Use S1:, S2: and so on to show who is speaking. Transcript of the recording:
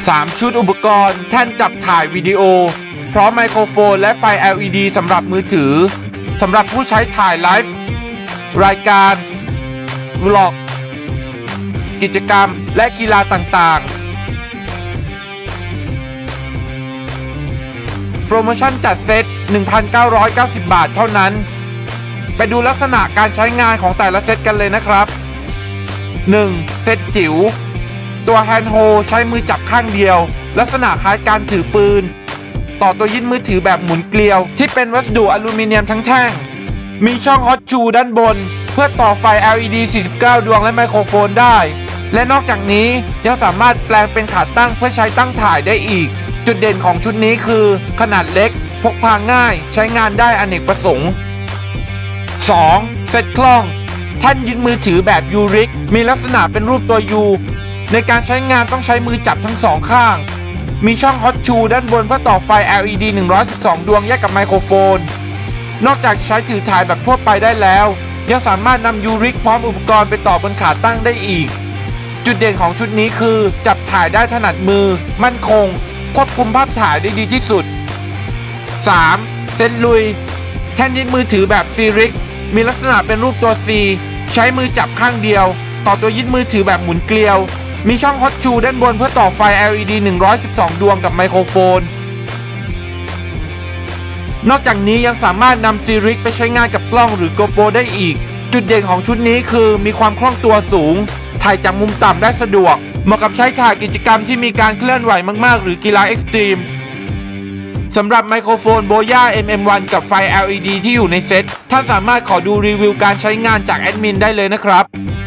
S1: 3 ชุดอุปกรณ์แท่นจับถ่ายวิดีโอพร้อมไมโครโฟนและไฟ LED สำหรับมือถือสำหรับผู้ใช้ถ่ายไลฟ์รายการวล็อกกิจกรรมและกีฬาต่างๆโปรโมชั่นจัดเซต 1,990 บาทเท่านั้นไปดูลักษณะการใช้งานของแต่ละเซตกันเลยนะครับ 1. เซตจิ๋วตัวแฮนด์โฮลใช้มือจับข้างเดียวลักษณะคล้ายการถือปืนต่อตัวยึดมือถือแบบหมุนเกลียวที่เป็นวัสดุอลูมิเนียมทั้งแท่งมีช่องฮอตชูด้านบนเพื่อต่อไฟ LED 49 ดวงและไมโครโฟนได้และนอกจากนี้ยังสามารถแปลงเป็นขาตั้งเพื่อใช้ตั้งถ่ายได้อีกจุดเด่นของชุดนี้คือขนาดเล็กพกพาง่ายใช้งานได้อเนกประสงค์ 2. เซตกล้องแท่นยึดมือถือแบบยูริกมีลักษณะเป็นรูปตัว U ในการใช้งานต้องใช้มือจับทั้งสองข้างมีช่องฮอตชูด้านบนเพื่อต่อไฟ LED 112 ดวงแยกกับไมโครโฟนนอกจากใช้ถือถ่ายแบบทั่วไปได้แล้วยังสามารถนำยูริกพร้อมอุปกรณ์ไปต่อบนขาตั้งได้อีกจุดเด่นของชุดนี้คือจับถ่ายได้ถนัดมือมั่นคงควบคุมภาพถ่ายได้ดีที่สุด 3. เซตลุยแท่นยึดมือถือแบบซีริกมีลักษณะเป็นรูปตัว C ใช้มือจับข้างเดียวต่อตัวยึดมือถือแบบหมุนเกลียวมีช่องฮอตชูด้านบนเพื่อต่อไฟ LED 112 ดวงกับไมโครโฟนนอกจากนี้ยังสามารถนำซีริกไปใช้งานกับกล้องหรือ GoPro ได้อีกจุดเด่นของชุดนี้คือมีความคล่องตัวสูงถ่ายจากมุมต่ำได้สะดวกเหมาะกับใช้ถ่ายกิจกรรมที่มีการเคลื่อนไหวมากๆหรือกีฬาเอ็กซ์ตรีมสำหรับไมโครโฟน Boya MM1 กับไฟ LED ที่อยู่ในเซตท่านสามารถขอดูรีวิวการใช้งานจากแอดมินได้เลยนะครับ